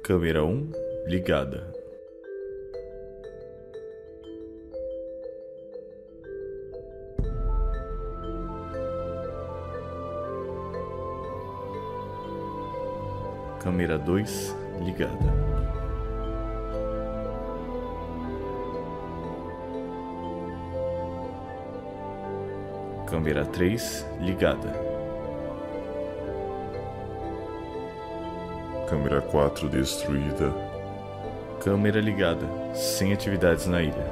Câmera 1 ligada. Câmera 2 ligada. Câmera 3 ligada. Câmera 4 destruída. Câmera ligada, sem atividades na ilha.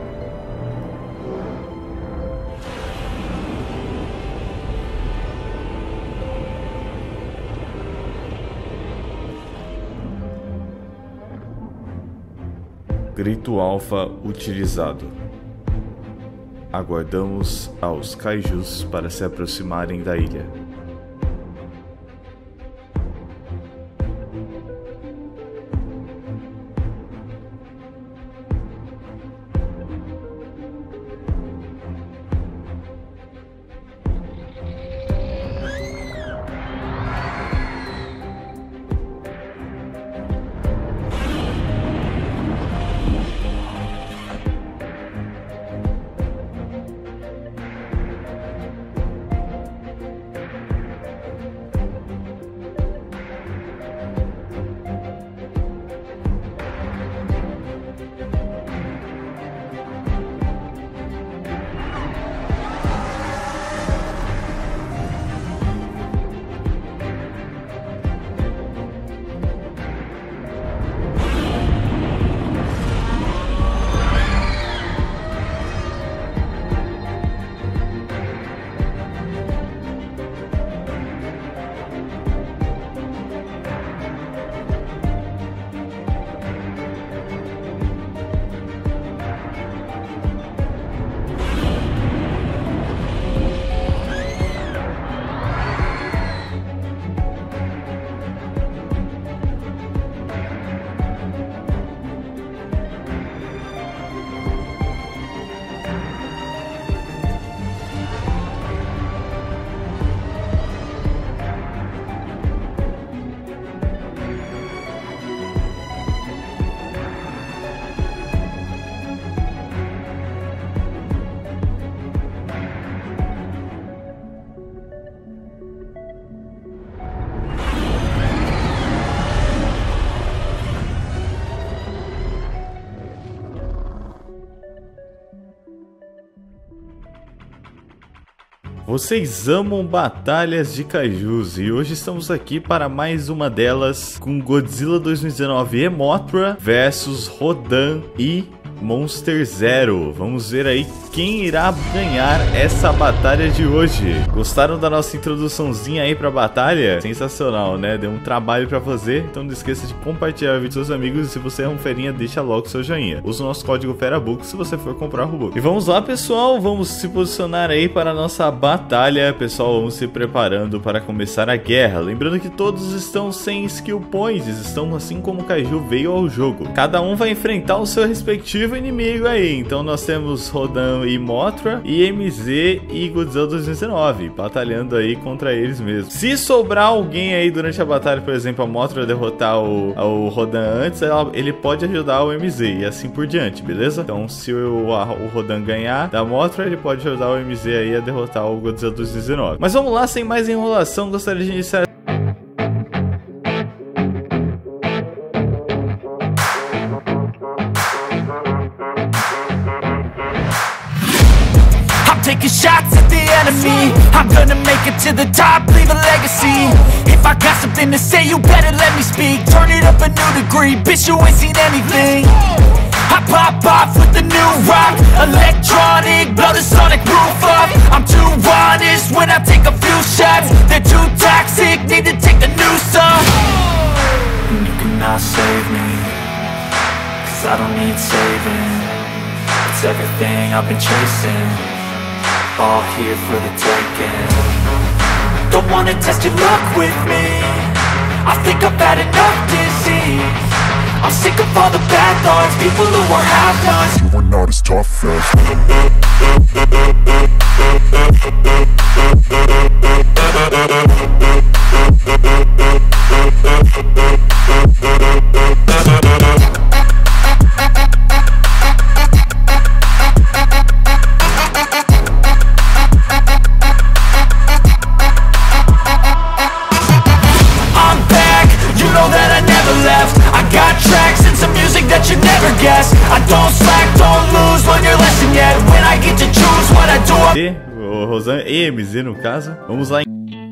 Grito alfa utilizado. Aguardamos aos kaijus para se aproximarem da ilha. Vocês amam batalhas de kaijus e hoje estamos aqui para mais uma delas com Godzilla 2019 e Mothra versus Rodan e Monster Zero. Vamos ver aí quem irá ganhar essa batalha de hoje. Gostaram da nossa introduçãozinha aí pra batalha? Sensacional, né? Deu um trabalho pra fazer, então não esqueça de compartilhar o vídeo com seus amigos e se você é um ferinha, deixa logo seu joinha. Usa o nosso código FERABOOK se você for comprar o book. E vamos lá, pessoal, vamos se posicionar aí para a nossa batalha. Pessoal, vamos se preparando para começar a guerra. Lembrando que todos estão sem skill points, estão assim como o Kaiju veio ao jogo. Cada um vai enfrentar o seu respectivo inimigo aí. Então nós temos Rodan e Mothra e MZ e Godzilla 2019 batalhando aí contra eles mesmos. Se sobrar alguém aí durante a batalha, por exemplo, a Mothra derrotar o Rodan antes, ele pode ajudar o MZ e assim por diante, beleza? Então se o Rodan ganhar da Mothra, ele pode ajudar o MZ aí a derrotar o Godzilla 2019. Mas vamos lá, sem mais enrolação, gostaria de iniciar taking shots at the enemy. I'm gonna make it to the top, leave a legacy. If I got something to say, you better let me speak. Turn it up a new degree, bitch, you ain't seen anything. I pop off with the new rock, electronic, blow the sonic roof up. I'm too honest when I take a few shots. They're too toxic, need to take a new song. And you cannot save me, cause I don't need saving. It's everything I've been chasing, all here for the taking. Don't wanna test your luck with me, I think I've had enough disease. I'm sick of all the bad thoughts, people who are half-nots. You are not as tough as MZ, o Rodan e MZ no caso. Vamos lá.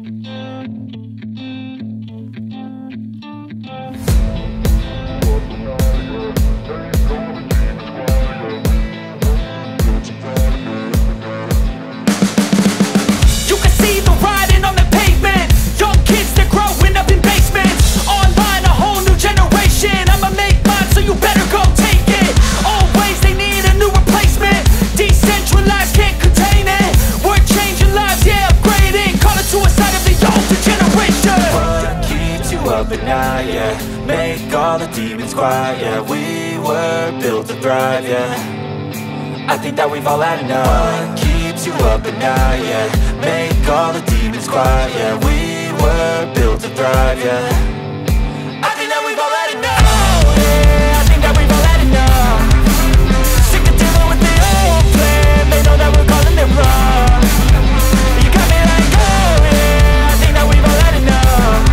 Make all the demons quiet, yeah. We were built to thrive, yeah. I think that we've all had enough. What keeps you up at night, yeah. Make all the demons quiet, yeah. We were built to thrive, yeah. I think that we've all had enough. Oh, yeah, I think that we've all had enough. Sick of dealing with the old plan. They know that we're calling it wrong. You got me like, oh, yeah, I think that we've all had enough.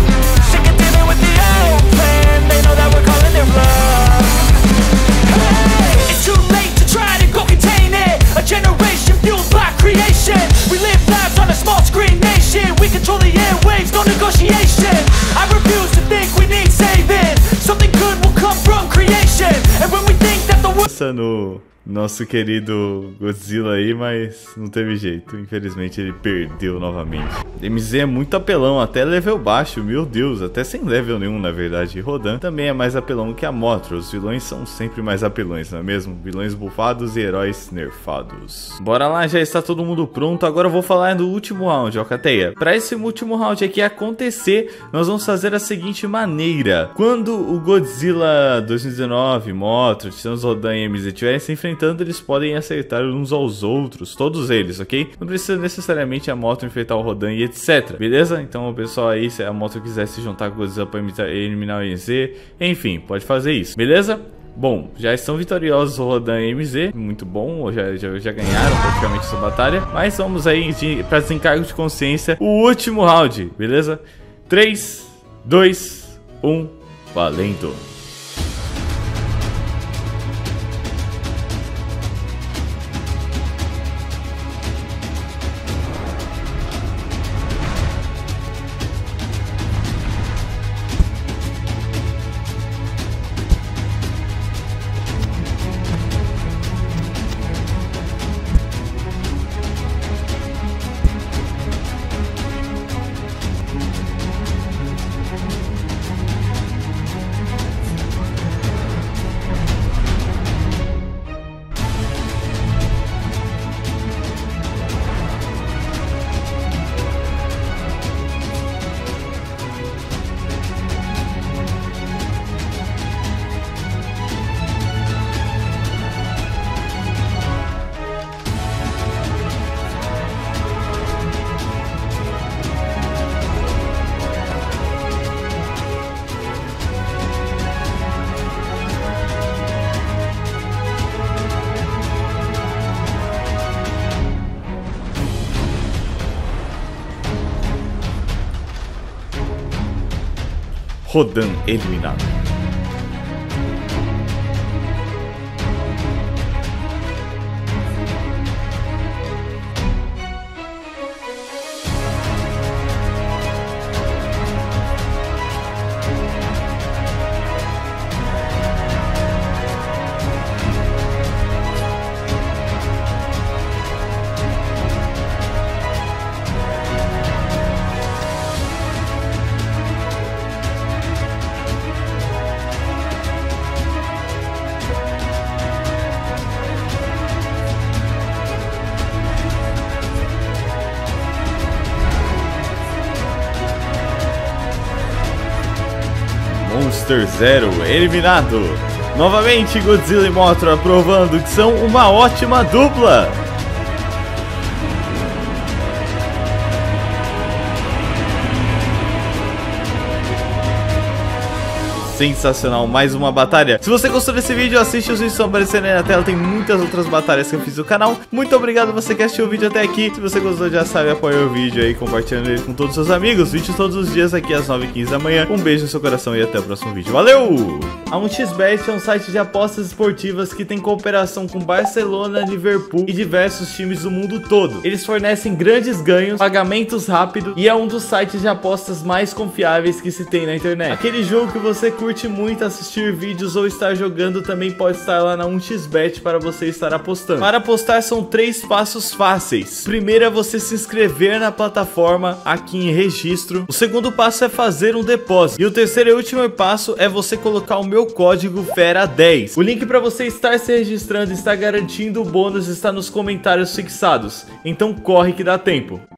They know that we're calling it love. Hey, it's too late to try to go contain it. A generation fueled by creation. We live lives on a small screen nation. We control the airwaves, no negotiation. I refuse to think we need saving. Something good will come from creation. And when we think that the world... No nosso querido Godzilla aí, mas não teve jeito. Infelizmente ele perdeu novamente. MZ é muito apelão, até level baixo, meu Deus, até sem level nenhum na verdade. Rodan também é mais apelão que a Mothra. Os vilões são sempre mais apelões, não é mesmo? Vilões bufados e heróis nerfados. Bora lá, já está todo mundo pronto. Agora eu vou falar do último round, Alcateia. Para esse último round aqui acontecer, nós vamos fazer a seguinte maneira. Quando o Godzilla 2019, Mothra, Titãs, Rodan e MZ estiverem se enfrentando, eles podem acertar uns aos outros, todos eles, ok? Não precisa necessariamente a Mothra enfrentar o Rodan e etc, beleza? Então o pessoal aí, se a Mothra quiser se juntar com o Godzilla para eliminar o MZ, enfim, pode fazer isso, beleza? Bom, já estão vitoriosos o Rodan e MZ, muito bom, já ganharam praticamente essa batalha, mas vamos aí para desencargo de consciência, o último round, beleza? 3, 2, 1, valendo! Rodan eliminado. Monster Zero eliminado. Novamente Godzilla e Mothra provando que são uma ótima dupla. sensacional, mais uma batalha. Se você gostou desse vídeo, assiste os vídeos que estão aparecendo aí na tela. Tem muitas outras batalhas que eu fiz no canal. Muito obrigado você que assistiu o vídeo até aqui. Se você gostou, já sabe, apoia o vídeo aí, compartilhando ele com todos os seus amigos. Vídeos todos os dias aqui às 9h15 da manhã. Um beijo no seu coração e até o próximo vídeo. Valeu! A 1xBet é um site de apostas esportivas que tem cooperação com Barcelona, Liverpool e diversos times do mundo todo. Eles fornecem grandes ganhos, pagamentos rápidos e é um dos sites de apostas mais confiáveis que se tem na internet. Aquele jogo que você curte muito assistir vídeos ou estar jogando também pode estar lá na 1xBet para você estar apostando. Para apostar são 3 passos fáceis. O primeiro é você se inscrever na plataforma aqui em registro. O segundo passo é fazer um depósito. E o terceiro e último passo é você colocar o meu código FERA10. O link para você estar se registrando e estar garantindo o bônus está nos comentários fixados. Então corre que dá tempo.